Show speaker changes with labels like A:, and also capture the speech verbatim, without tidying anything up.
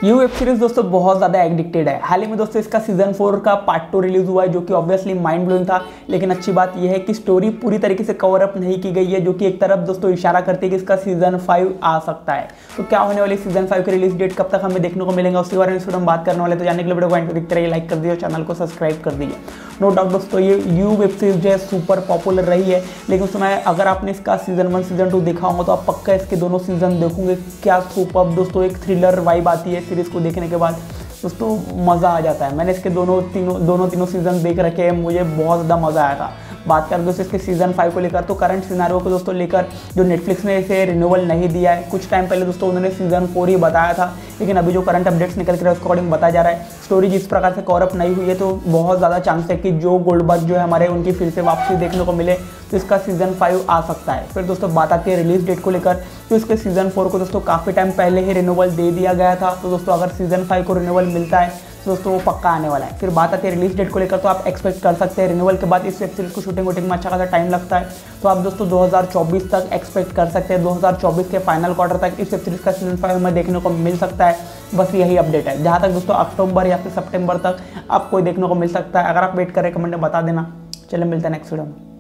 A: ये web series दोस्तों बहुत ज़्यादा एडिक्टेड है। हाल ही में दोस्तों इसका सीजन फोर का पार्ट टू रिलीज हुआ है, जो कि ऑब्वियसली माइंड ब्लोइंग था। लेकिन अच्छी बात यह है कि स्टोरी पूरी तरीके से कवर अप नहीं की गई है, जो कि एक तरफ दोस्तों इशारा करती है कि इसका सीजन फाइव आ सकता है। तो क्या होने वाली सीजन फाइव की रिलीज डेट कब तक हमें देखने को मिलेगा, उसके बारे में इस वीडियो में बात करने वाले। तो जानने के लिए वीडियो को एंड तक देखते रहिए, लाइक कर दिए, चैनल को सब्सक्राइब कर दीजिए। नो डाउट दोस्तों ये यू वेब सीरीज जो है सुपर पॉपुलर रही है, लेकिन उसमें अगर आपने इसका सीजन वन सीजन टू देखा होगा तो आप पक्का इसके दोनों सीजन देखोगे। क्या सुपर दोस्तों एक थ्रिलर वाइब आती है सीरीज को देखने के बाद, दोस्तों मज़ा आ जाता है। मैंने इसके दोनों तीनों दोनों तीनों सीजन देख रखे हैं, मुझे बहुत ज़्यादा मज़ा आया था। बात करें दोस्तों इसके सीजन फाइव को लेकर, तो करंट सिनारियो को दोस्तों लेकर जो नेटफ्लिक्स ने इसे रिन्यूअल नहीं दिया है। कुछ टाइम पहले दोस्तों उन्होंने सीजन फोर ही बताया था, लेकिन अभी जो करंट अपडेट्स निकल कर उसके अकॉर्डिंग बताया जा रहा है स्टोरी जिस प्रकार से कवर अप नहीं हुई है, तो बहुत ज़्यादा चांस है कि जो गोल्डबर्ग जो है हमारे उनकी फिर से वापसी देखने को मिले, तो इसका सीजन फाइव आ सकता है। फिर दोस्तों बात आती है रिलीज डेट को लेकर, तो इसके सीजन फोर को दोस्तों काफ़ी टाइम पहले ही रिन्यूअल दे दिया गया था। तो दोस्तों अगर सीजन फाइव को रिन्यूअल मिलता है तो दोस्तों वो पक्का आने वाला है। फिर बात आती है रिलीज डेट को लेकर, तो आप एक्सपेक्ट कर सकते हैं रिन्यूअल के बाद इस वेब सीरीज को शूटिंग वूटिंग में अच्छा खासा टाइम लगता है, तो आप दोस्तों दो हज़ार चौबीस तक एक्सपेक्ट कर सकते हैं। दो हज़ार चौबीस के फाइनल क्वार्टर तक इस वेब सीरीज का सीजन फाइव में देखने को मिल सकता है। बस यही अपडेट है। जहाँ तक दोस्तों अक्टूबर या फिर सितंबर तक आपको देखने को मिल सकता है। अगर आप वेट करें कमेंट में बता देना। चलिए मिलते हैं नेक्स्ट वीडियो में।